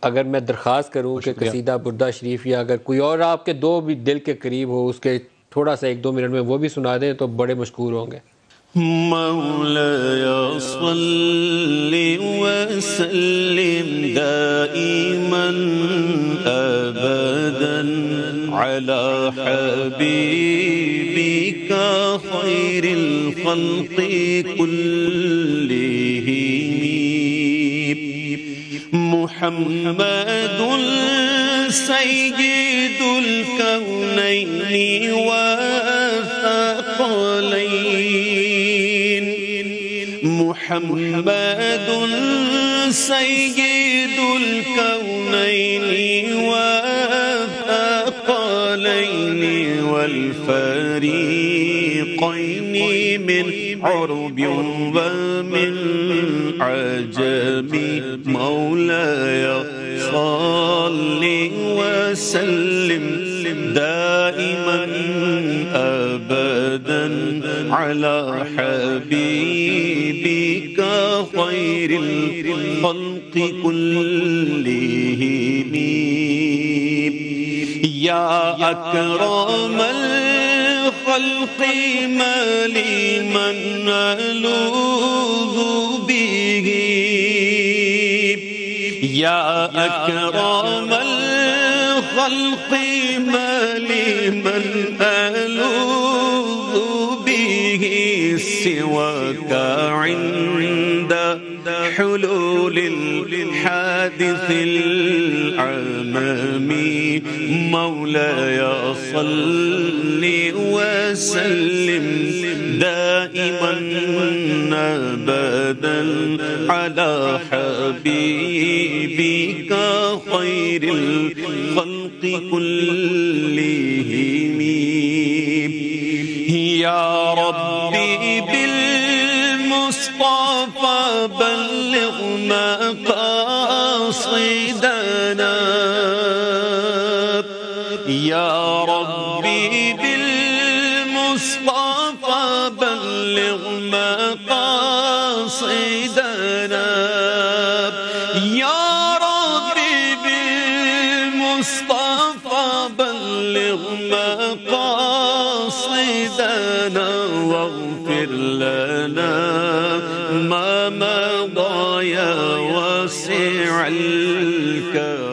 اگر میں درخواست کروں کہ قصیدہ بردہ شریف یا اگر کوئی اور آپ کے دو بھی دل کے قریب ہو اس کے تھوڑا سا 1-2 منٹ میں وہ بھی سنا دیں تو بڑے مشکور ہوں گے. مولاي صل وسلم دائما أبدا على حبيبك خير الخلق كلهم محمد سيد الكونين والثقلين محمد سيد الكونين والثقلين والفريقين من عرب ومن عجم مولاي صل وسلم دائما أبدا على حبيبك خير الخلق كلهم يا أكرم الخلق ما لي من ألوذ به يا أكرم الخلق ما لي من ألوذ به سواك عند حلول الحادث العممي مولاي صل وسلم دائما أبدا على حبيبك خير الخلق كلهم يا ربي بالمصطفى بلغ مقاصدنا يا ربي بالمصطفى بلغ مقاصدنا يا ربي بالمصطفى بلغ مقاصدنا واغفر لنا ما مضى يا واسع الكرم